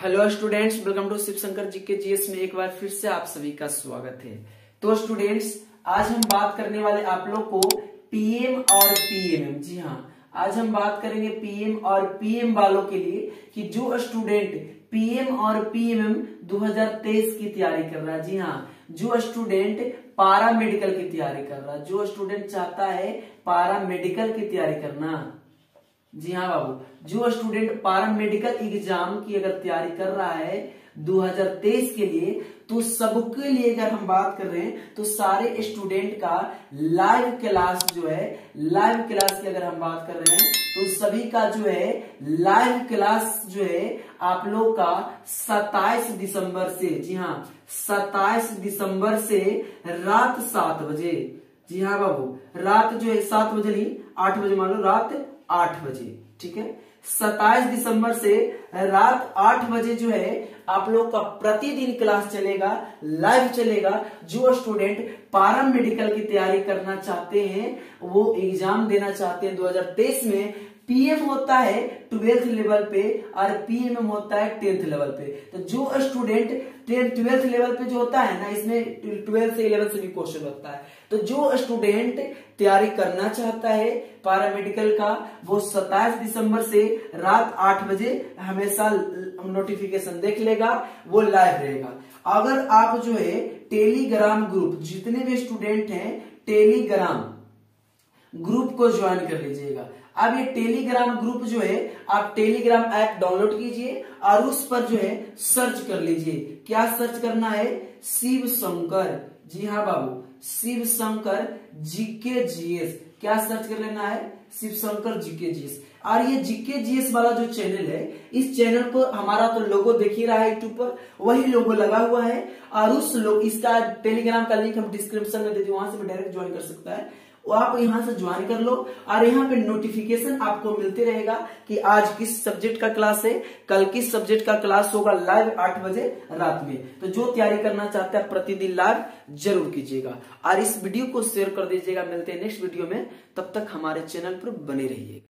Hello students, welcome to Shiv Shankar GK GS में एक बार फिर से आप सभी का स्वागत है। तो स्टूडेंट्स, आज हम बात करने वाले आप लोग को पीएम और पीएमएम। जी हाँ, आज हम बात करेंगे पीएम और पीएम वालों के लिए कि जो स्टूडेंट पीएम और पीएमएम 2023 की तैयारी कर रहा है। जी हाँ, जो स्टूडेंट पारा मेडिकल की तैयारी कर रहा है, जो स्टूडेंट चाहता है पारा मेडिकल की तैयारी करना। जी हाँ बाबू, जो स्टूडेंट पारा मेडिकल एग्जाम की अगर तैयारी कर रहा है 2023 के लिए, तो सबके लिए अगर हम बात कर रहे हैं तो सारे स्टूडेंट का लाइव क्लास जो है, लाइव क्लास की अगर हम बात कर रहे हैं तो सभी का जो है लाइव क्लास जो है आप लोग का 27 दिसंबर से, जी हाँ 27 दिसंबर से रात 7 बजे। जी हाँ बाबू, रात जो है 7 बजे नहीं 8 बजे, मान लो रात 8 बजे, ठीक है। 27 दिसंबर से रात 8 बजे जो है आप लोग का प्रतिदिन क्लास चलेगा, लाइव चलेगा। जो स्टूडेंट पारा मेडिकल की तैयारी करना चाहते हैं, वो एग्जाम देना चाहते हैं 2023 में, पीएम होता है 12th लेवल पे और पीएमएम होता है 10th लेवल पे। तो जो स्टूडेंट 12th लेवल पे जो होता है ना, इसमें 12 से 11 से भी क्वेश्चन होता है। तो जो स्टूडेंट तैयारी करना चाहता है पैरामेडिकल का, वो 27 दिसंबर से रात 8 बजे हमेशा नोटिफिकेशन देख लेगा, वो लाइव रहेगा। अगर आप जो है टेलीग्राम ग्रुप, जितने भी स्टूडेंट हैं टेलीग्राम ग्रुप को ज्वाइन कर लीजिएगा। अब ये टेलीग्राम ग्रुप जो है, आप टेलीग्राम ऐप डाउनलोड कीजिए और उस पर जो है सर्च कर लीजिए। क्या सर्च करना है? शिव शंकर। जी हाँ बाबू, शिव शंकर जीके जीएस। क्या सर्च कर लेना है? Shiv Shankar GK GS. और ये जीके जीएस वाला जो चैनल है, इस चैनल पर हमारा तो लोगो देख ही रहा है यूट्यूब पर, वही लोगो लगा हुआ है। और उस लोग इसका टेलीग्राम का लिंक हम डिस्क्रिप्शन में दे दी, वहां से भी डायरेक्ट ज्वाइन कर सकता है। वो आप यहां से ज्वाइन कर लो और यहाँ पे नोटिफिकेशन आपको मिलते रहेगा कि आज किस सब्जेक्ट का क्लास है, कल किस सब्जेक्ट का क्लास होगा लाइव 8 बजे रात में। तो जो तैयारी करना चाहते हैं प्रतिदिन लाइव जरूर कीजिएगा और इस वीडियो को शेयर कर दीजिएगा। मिलते हैं नेक्स्ट वीडियो में, तब तक हमारे चैनल पर बने रहिए।